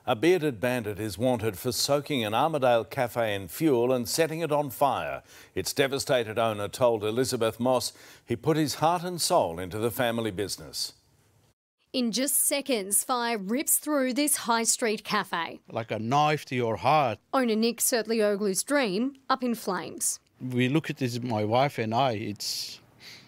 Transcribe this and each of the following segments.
A bearded bandit is wanted for soaking an Armadale café in fuel and setting it on fire. Its devastated owner told Elizabeth Moss he put his heart and soul into the family business. In just seconds, fire rips through this high street cafe. Like a knife to your heart. Owner Nick Sertlioglu's dream up in flames. We look at this, my wife and I, it's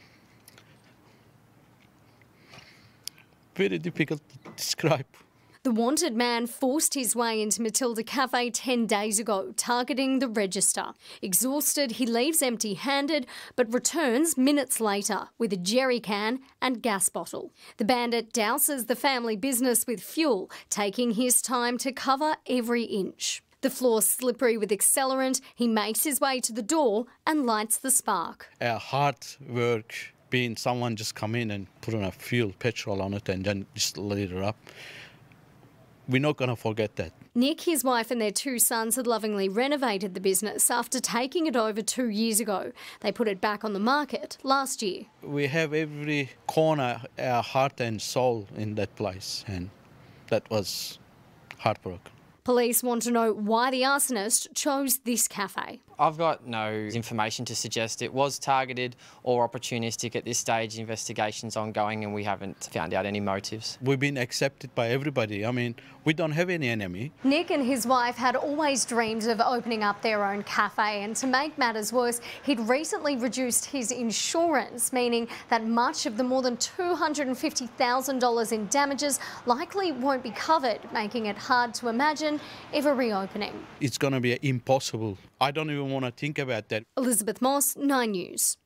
very difficult to describe. The wanted man forced his way into Matilda Cafe 10 days ago, targeting the register. Exhausted, he leaves empty-handed, but returns minutes later with a jerry can and gas bottle. The bandit douses the family business with fuel, taking his time to cover every inch. The floor slippery with accelerant, he makes his way to the door and lights the spark. Our hard work being someone just come in and put on a fuel, petrol on it and then just lit it up. We're not going to forget that. Nick, his wife and their 2 sons had lovingly renovated the business after taking it over 2 years ago. They put it back on the market last year. We have every corner, our heart and soul in that place, and that was heartbroken. Police want to know why the arsonist chose this cafe. I've got no information to suggest it was targeted or opportunistic at this stage. The investigation's ongoing and we haven't found out any motives. We've been accepted by everybody. I mean, we don't have any enemy. Nick and his wife had always dreamed of opening up their own cafe, and to make matters worse, he'd recently reduced his insurance, meaning that much of the more than $250,000 in damages likely won't be covered, making it hard to imagine ever reopening. It's going to be impossible. I don't even want to think about that. Elizabeth Moss, 9 News.